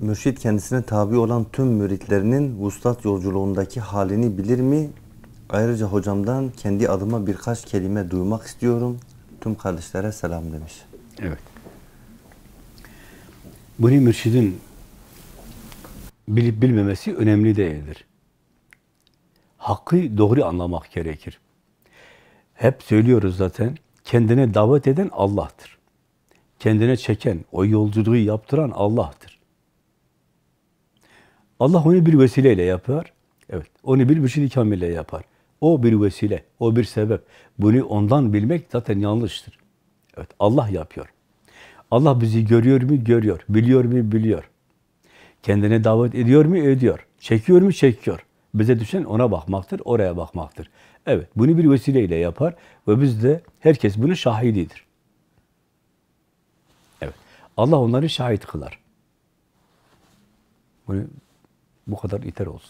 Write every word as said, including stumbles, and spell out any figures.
Mürşid kendisine tabi olan tüm müritlerinin vuslat yolculuğundaki halini bilir mi? Ayrıca hocamdan kendi adıma birkaç kelime duymak istiyorum. Tüm kardeşlere selam demiş. Evet. Bunu mürşidin bilip bilmemesi önemli değildir. Hakkı doğru anlamak gerekir. Hep söylüyoruz zaten, kendine davet eden Allah'tır. Kendine çeken, o yolculuğu yaptıran Allah'tır. Allah onu bir vesileyle yapar. Evet, onu bir mürşid-i kamille yapar. O bir vesile, o bir sebep. Bunu ondan bilmek zaten yanlıştır. Evet, Allah yapıyor. Allah bizi görüyor mu? Görüyor. Biliyor mu? Biliyor. Kendine davet ediyor mu? Ediyor. Çekiyor mu? Çekiyor. Bize düşen ona bakmaktır, oraya bakmaktır. Evet, bunu bir vesileyle yapar ve biz de, herkes bunun şahididir. Evet, Allah onları şahit kılar. Bunu, bu kadar yeter olsun.